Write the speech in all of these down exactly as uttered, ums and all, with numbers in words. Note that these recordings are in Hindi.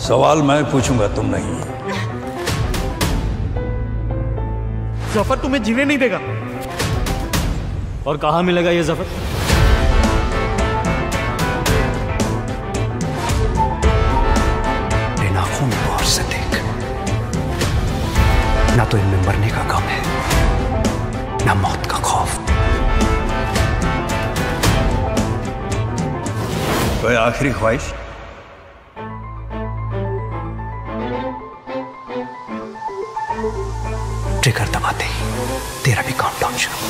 सवाल मैं पूछूंगा, तुम नहीं। जफर तुम्हें जीने नहीं देगा। और कहाँ मिलेगा ये जफर? इन आंखों में गौर से देख, ना तो इनमें मरने का गम है, ना मौत का खौफ। कोई आखिरी ख्वाहिश? ट्रिगर दबाते ही तेरा भी काउंटडाउन शुरू।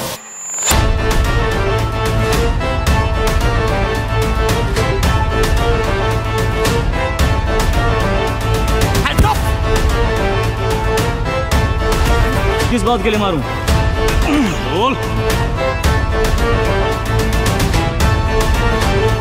किस बात के लिए मारूं? बोल।